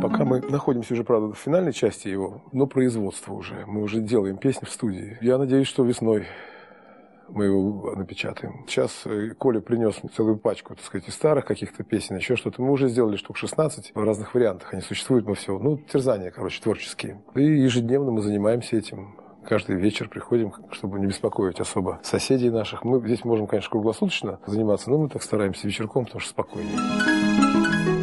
Пока мы находимся уже, правда, в финальной части его, но производство уже. Мы уже делаем песни в студии. Я надеюсь, что весной мы его напечатаем. Сейчас Коля принес целую пачку, так сказать, из старых каких-то песен, еще что-то. Мы уже сделали штук 16 в разных вариантах. Они существуют, мы все. Терзания, творческие. И ежедневно мы занимаемся этим. Каждый вечер приходим, чтобы не беспокоить особо соседей наших. Мы здесь можем, конечно, круглосуточно заниматься, но мы так стараемся вечерком, потому что спокойнее.